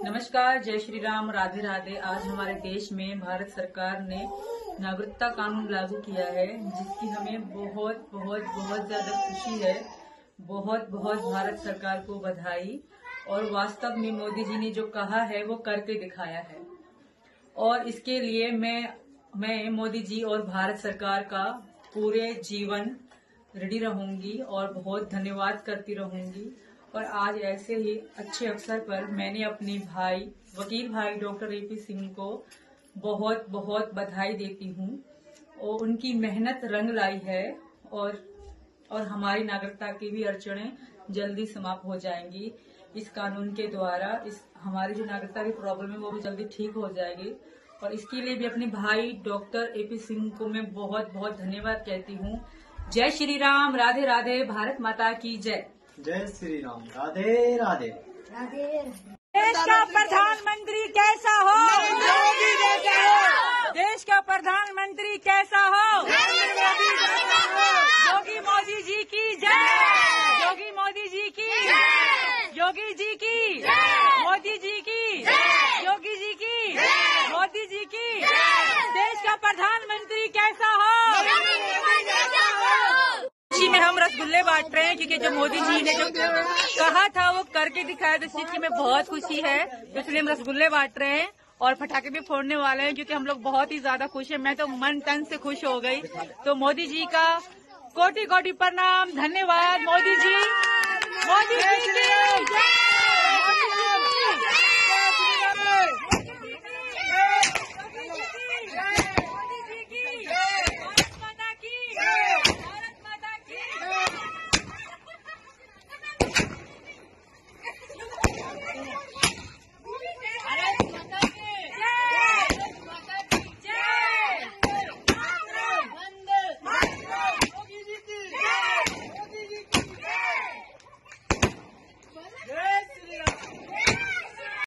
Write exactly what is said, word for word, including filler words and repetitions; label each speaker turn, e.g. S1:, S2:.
S1: नमस्कार, जय श्री राम, राधे राधे। आज हमारे देश में भारत सरकार ने नागरिकता कानून लागू किया है, जिसकी हमें बहुत बहुत बहुत ज्यादा खुशी है। बहुत बहुत भारत सरकार को बधाई। और वास्तव में मोदी जी ने जो कहा है वो करके दिखाया है, और इसके लिए मैं मैं मोदी जी और भारत सरकार का पूरे जीवन रेडी रहूंगी और बहुत धन्यवाद करती रहूंगी। और आज ऐसे ही अच्छे अवसर पर मैंने अपने भाई वकील भाई डॉक्टर एपी सिंह को बहुत बहुत बधाई देती हूँ। और उनकी मेहनत रंग लाई है, और और हमारी नागरिकता की भी अड़चनें जल्दी समाप्त हो जाएंगी इस कानून के द्वारा। इस हमारी जो नागरिकता की प्रॉब्लम है वो भी जल्दी ठीक हो जाएगी। और इसके लिए भी अपने भाई डॉक्टर एपी सिंह को मैं बहुत बहुत धन्यवाद कहती हूँ। जय श्री राम, राधे राधे, भारत माता की जय।
S2: जय श्री राम, राधे राधे।
S3: देश का प्रधानमंत्री कैसा हो? मोदी जैसा हो। देश का प्रधानमंत्री कैसा हो? योगी मोदी जी की जय। योगी मोदी जी की योगी जी की मोदी जी की योगी जी की मोदी जी की। देश का प्रधानमंत्री कैसा हो? खुशी में हम रसगुल्ले बांट रहे हैं, क्योंकि जो मोदी जी ने जो कहा था वो करके दिखाया, तो इस चीज की में बहुत खुशी है। इसलिए हम रसगुल्ले बांट रहे हैं और पटाखे भी फोड़ने वाले हैं, क्योंकि हम लोग बहुत ही ज्यादा खुश हैं। मैं तो मन तन से खुश हो गई। तो मोदी जी का कोटि कोटि प्रणाम, धन्यवाद। मोदी जी मोदी जी की जय।